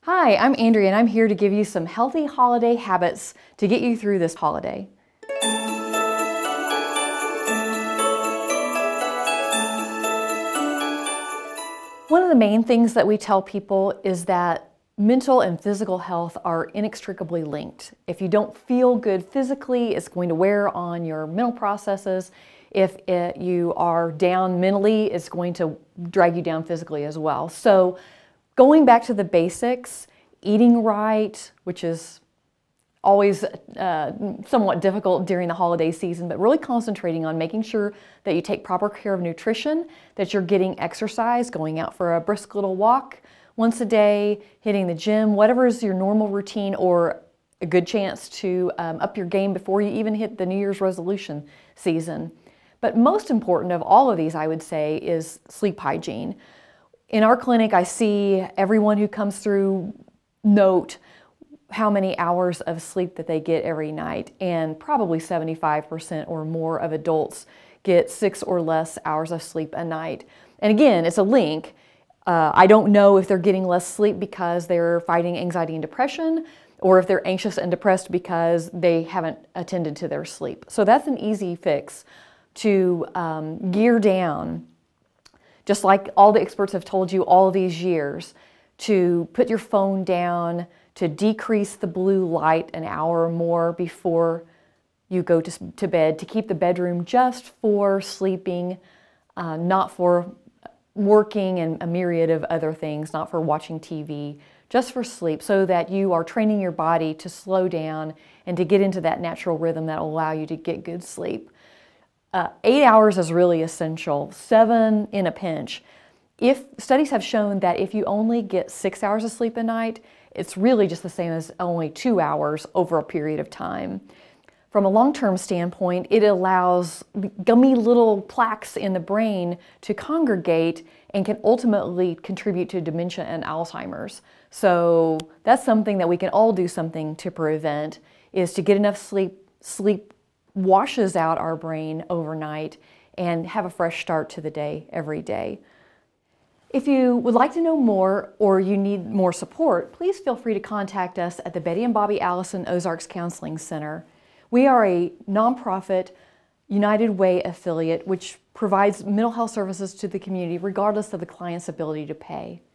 Hi, I'm Andrea and I'm here to give you some healthy holiday habits to get you through this holiday. One of the main things that we tell people is that mental and physical health are inextricably linked. If you don't feel good physically, it's going to wear on your mental processes. If you are down mentally, it's going to drag you down physically as well. So going back to the basics, eating right, which is always somewhat difficult during the holiday season, but really concentrating on making sure that you take proper care of nutrition, that you're getting exercise, going out for a brisk little walk once a day, hitting the gym, whatever is your normal routine, or a good chance to up your game before you even hit the New Year's resolution season. But most important of all of these, I would say, is sleep hygiene. In our clinic, I see everyone who comes through note how many hours of sleep that they get every night, and probably 75% or more of adults get 6 or less hours of sleep a night. And again, it's a link. I don't know if they're getting less sleep because they're fighting anxiety and depression, or if they're anxious and depressed because they haven't attended to their sleep. So that's an easy fix to gear down, just like all the experts have told you all these years, to put your phone down, to decrease the blue light an hour or more before you go to bed, to keep the bedroom just for sleeping, not for working and a myriad of other things, not for watching TV, just for sleep, so that you are training your body to slow down and to get into that natural rhythm that will allow you to get good sleep. 8 hours is really essential, 7 in a pinch. Studies have shown that if you only get 6 hours of sleep a night, it's really just the same as only 2 hours over a period of time. From a long-term standpoint, it allows gummy little plaques in the brain to congregate and can ultimately contribute to dementia and Alzheimer's. So that's something that we can all do something to prevent, is to get enough sleep. Sleep washes out our brain overnight, and have a fresh start to the day every day. If you would like to know more or you need more support, please feel free to contact us at the Betty and Bobby Allison Ozarks Counseling Center. We are a nonprofit United Way affiliate which provides mental health services to the community regardless of the client's ability to pay.